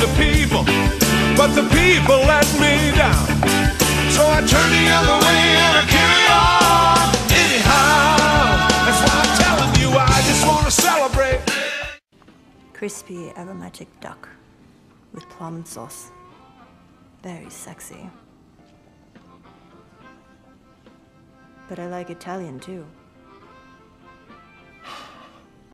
the people, but the people let me down. So I turn the other way and I carry on anyhow. That's why I'm telling you, I just want to celebrate. Crispy aromatic duck with plum sauce. Very sexy. But I like Italian too.